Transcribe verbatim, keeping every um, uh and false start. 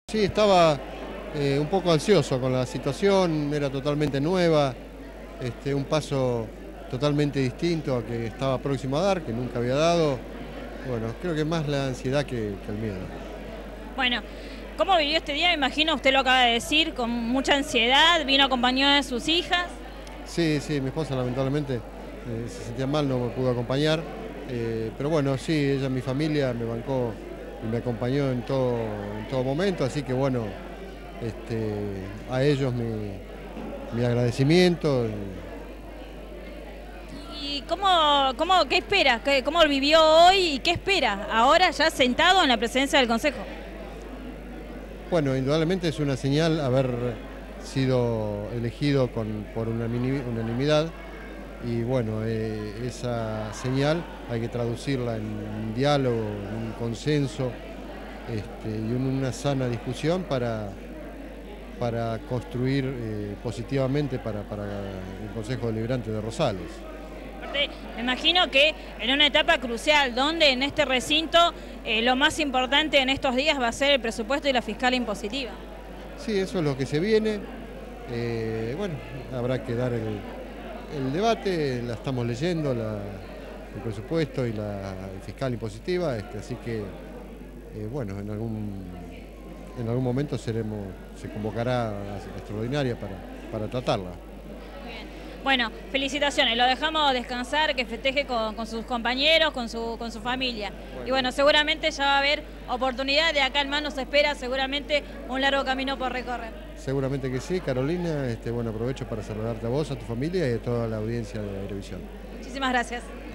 Sí, estaba eh, un poco ansioso con la situación, era totalmente nueva, este, un paso totalmente distinto a que estaba próximo a dar, que nunca había dado. Bueno, creo que más la ansiedad que, que el miedo. Bueno, ¿cómo vivió este día? Me imagino, usted lo acaba de decir, con mucha ansiedad, vino acompañado de sus hijas. Sí, sí, mi esposa lamentablemente eh, se sentía mal, no me pudo acompañar, eh, pero bueno, sí, ella, mi familia, me bancó y me acompañó en todo, en todo momento, así que bueno, este, a ellos mi, mi agradecimiento. ¿Y cómo, cómo, qué espera? ¿Qué- ¿Cómo lo vivió hoy y qué espera ahora ya sentado en la presidencia del Consejo? Bueno, indudablemente es una señal haber sido elegido con, por unanimi- unanimidad y bueno, eh, esa señal hay que traducirla en un diálogo, en un consenso este, y en una sana discusión para, para construir eh, positivamente para, para el Consejo Deliberante de Rosales. Aparte, me imagino que en una etapa crucial, donde en este recinto eh, lo más importante en estos días va a ser el presupuesto y la fiscal impositiva. Sí, eso es lo que se viene. Eh, bueno, habrá que dar el, el debate, la estamos leyendo, la, el presupuesto y la fiscal impositiva, este, así que, eh, bueno, en algún, en algún momento seremos, se convocará a la extraordinaria para, para tratarla. Muy bien. Bueno, felicitaciones, lo dejamos descansar, que festeje con, con sus compañeros, con su, con su familia. Bueno. Y bueno, seguramente ya va a haber oportunidad, de acá en más nos espera seguramente un largo camino por recorrer. Seguramente que sí, Carolina, este, bueno, aprovecho para saludarte a vos, a tu familia y a toda la audiencia de Aerevisión. Muchísimas gracias.